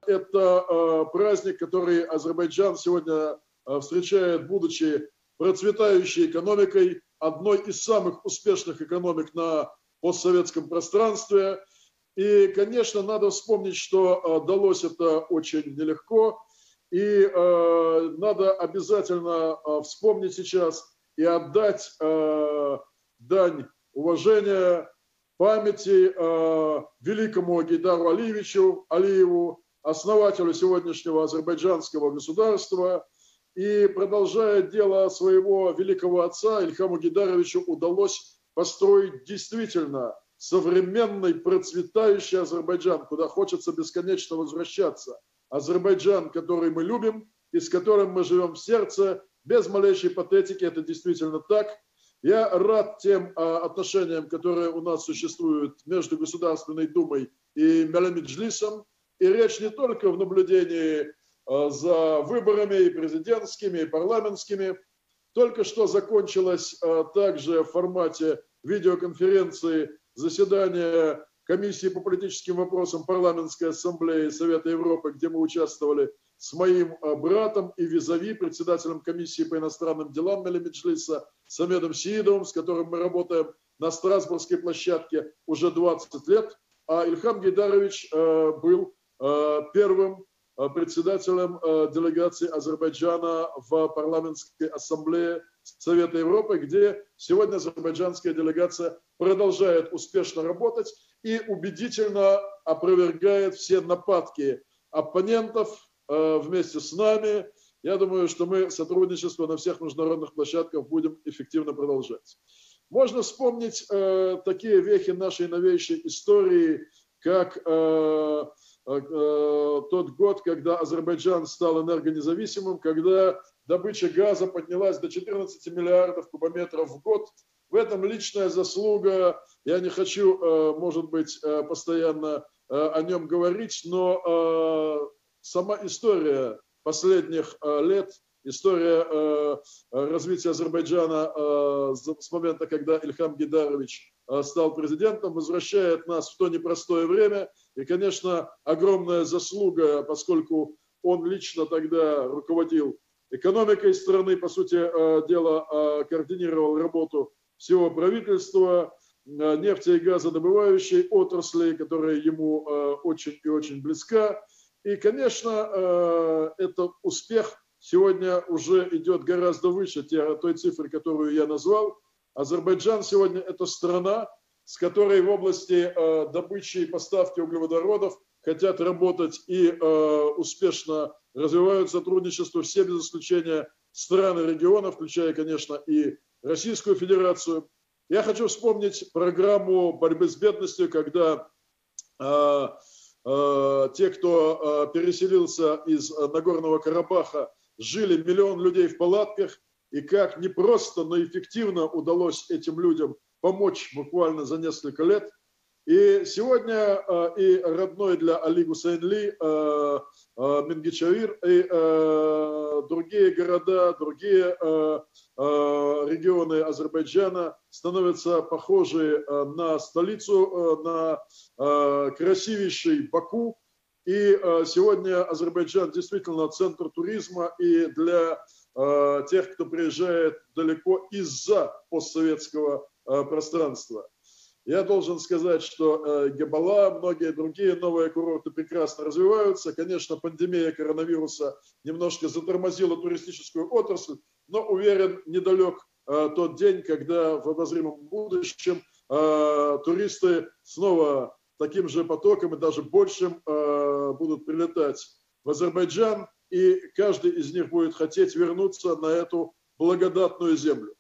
это праздник, который Азербайджан сегодня встречает, будучи процветающей экономикой, одной из самых успешных экономик на постсоветском пространстве. И, конечно, надо вспомнить, что далось это очень нелегко. И надо обязательно вспомнить сейчас и отдать дань уважения памяти великому Гейдару Алиеву, основателю сегодняшнего азербайджанского государства. И продолжая дело своего великого отца, Ильхаму Гейдаровичу удалось построить действительно современный процветающий Азербайджан, куда хочется бесконечно возвращаться. Азербайджан, который мы любим и с которым мы живем в сердце, без малейшей патетики, это действительно так. Я рад тем отношениям, которые у нас существуют между Государственной Думой и Меллемеджлисом. И речь не только в наблюдении за выборами и президентскими, и парламентскими. Только что закончилось также в формате видеоконференции заседание Комиссии по политическим вопросам Парламентской ассамблеи Совета Европы, где мы участвовали с моим братом и визави, председателем комиссии по иностранным делам Меллемеджлиса, Самедом Сиидовым, с которым мы работаем на Страсбургской площадке уже 20 лет. А Ильхам Гейдарович был первым председателем делегации Азербайджана в парламентской ассамблее Совета Европы, где сегодня азербайджанская делегация продолжает успешно работать и убедительно опровергает все нападки оппонентов вместе с нами. Я думаю, что мы сотрудничество на всех международных площадках будем эффективно продолжать. Можно вспомнить такие вехи нашей новейшей истории, как тот год, когда Азербайджан стал энергонезависимым, когда добыча газа поднялась до 14 миллиардов кубометров в год. В этом личная заслуга. Я не хочу, может быть, постоянно о нем говорить, но сама история последних лет, история развития Азербайджана с момента, когда Ильхам Гейдарович стал президентом, возвращает нас в то непростое время. И, конечно, огромная заслуга, поскольку он лично тогда руководил экономикой страны, по сути дела, координировал работу всего правительства, нефти- и газодобывающей отрасли, которая ему очень и очень близка. И, конечно, этот успех сегодня уже идет гораздо выше той цифры, которую я назвал. Азербайджан сегодня это страна, с которой в области добычи и поставки углеводородов хотят работать и успешно развивают сотрудничество все без исключения страны региона, включая, конечно, и Российскую Федерацию. Я хочу вспомнить программу борьбы с бедностью, когда те, кто переселился из Нагорного Карабаха, жили миллион людей в палатках, и как непросто, но эффективно удалось этим людям помочь буквально за несколько лет. И сегодня и родной для Али Гусейнли Мингичавир, и другие города, другие регионы Азербайджана становятся похожи на столицу, на красивейший Баку. И сегодня Азербайджан действительно центр туризма и для тех, кто приезжает далеко из-за постсоветского пространства. Я должен сказать, что Гебала, многие другие новые курорты прекрасно развиваются. Конечно, пандемия коронавируса немножко затормозила туристическую отрасль, но, уверен, недалек тот день, когда в обозримом будущем туристы снова таким же потоком и даже большим будут прилетать в Азербайджан, и каждый из них будет хотеть вернуться на эту благодатную землю.